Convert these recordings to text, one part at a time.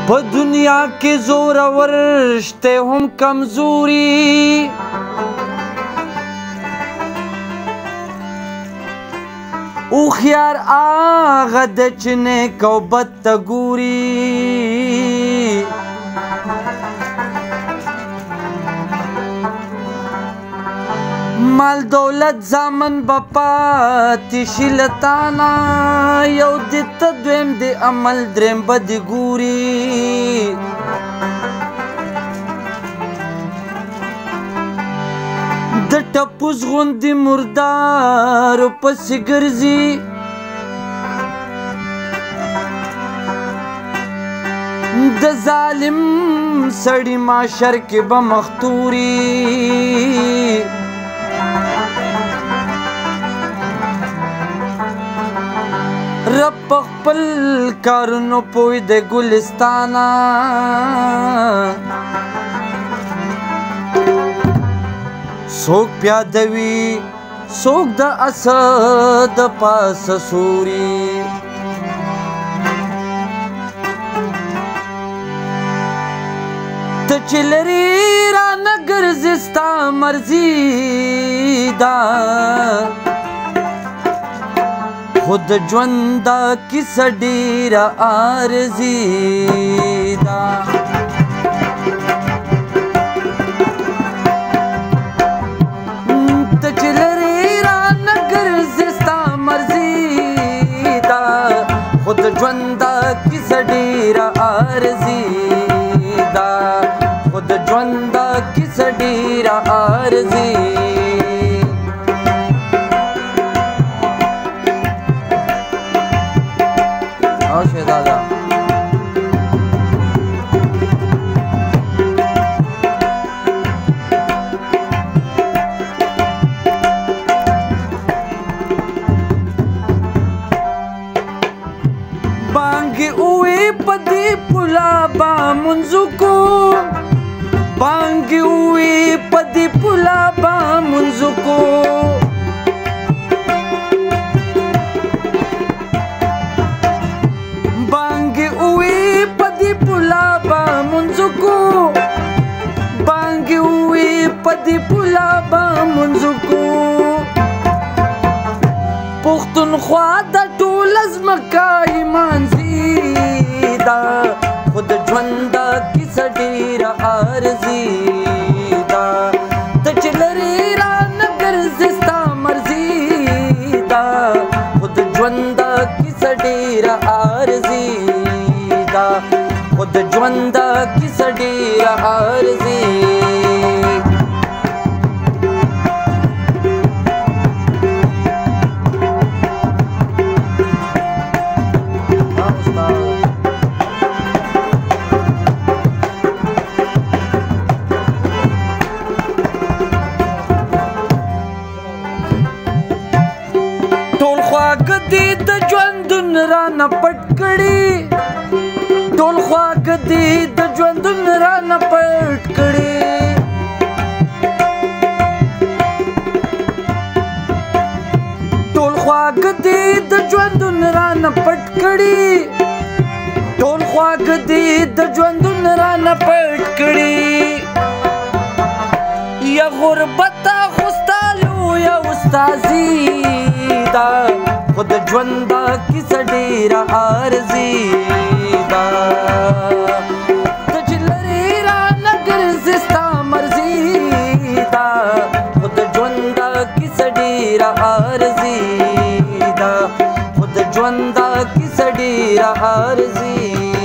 په دنیا کې زورور شته هم کمزوري هوښیار هغه دی چې نیک او بد ته ګوري مال دولت زامن به پاتې شي له تانه یو د ته دویم د عمل دریم به دې ګوري د ټپوس غوندې مردارو پسې ګرځي د ظالم سړي معاشر کې به مختوري رب په خپل کارونو پوی د ګلستانه څوک پیاده وي څوک د اسد پاسه سوري ته چې لرې رانه ګرځې ستا مرضي ده خو د ژوند دا کیسه ډېره عارضي ده ته چې لرې رانه ګرځې ستا مرضي ده خو د ژوند دا کیسه ډېره عارضي ده خو د ژوند دا کیسه ډېره عارضي دادا بانگی اوی پدی پلا با منزو کو بانگی اوی پدی پلا با منزو کو بانگی اوی پدی پلا با منزو کو بانگی اوی پدی پلا با منزو کو پختونخوا د ټول ځمکه ایمانځي ده خو د ژوند دا کیسه ډېره عارضي ده ته چې لرې رانه ګرځې ستا مرضي ده خو د ژوند دا کیسه ډېره عارضي ده خو د ژوند دا کیسه ډېره عارضي ټول خواږه دي د ژوندون رانه پټ کړي ټول خواږه دي د ژوندون رانه پټ کړي ټول خواږه دي د ژوندون رانه پټ کړي ټول خواږه دي د ژوندون رانه پټ کړي یا غربت خو ستا لویه استازي ده خو د ژوند دا کیسه ډېره عارضي ده ته چې لرې رانه ګرځې ستا مرضي ده خو د ژوند دا کیسه ډېره عارضي ده خو د ژوند دا کیسه ډېره عارضي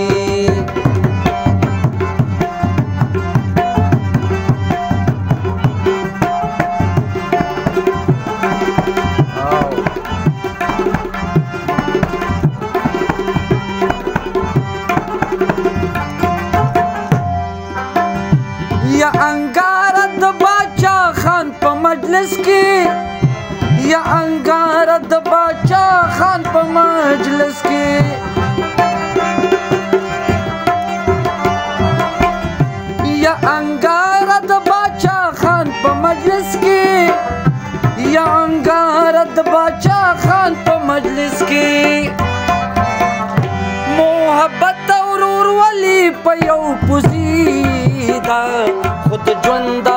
یا انګاره د باچا خان په مجلس کې یا انګاره د باچا خان په مجلس کې په یو پوزي دا خود ژوند